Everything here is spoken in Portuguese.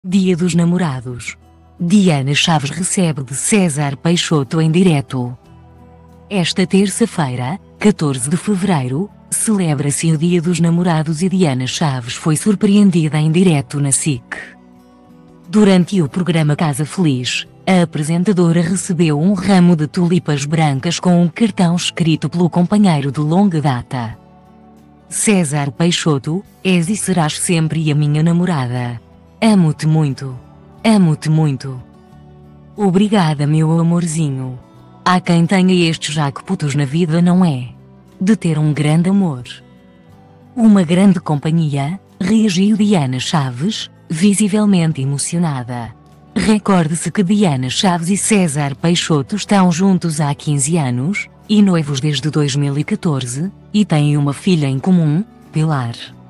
Dia dos Namorados. Diana Chaves recebe de César Peixoto em direto. Esta terça-feira, 14 de fevereiro, celebra-se o Dia dos Namorados e Diana Chaves foi surpreendida em direto na SIC. Durante o programa Casa Feliz, a apresentadora recebeu um ramo de tulipas brancas com um cartão escrito pelo companheiro de longa data. César Peixoto, és e serás sempre a minha namorada. Amo-te muito. Amo-te muito. Obrigada, meu amorzinho. Há quem tenha estes jackpots na vida, não é? De ter um grande amor. Uma grande companhia, reagiu Diana Chaves, visivelmente emocionada. Recorde-se que Diana Chaves e César Peixoto estão juntos há 15 anos, e noivos desde 2014, e têm uma filha em comum, Pilar.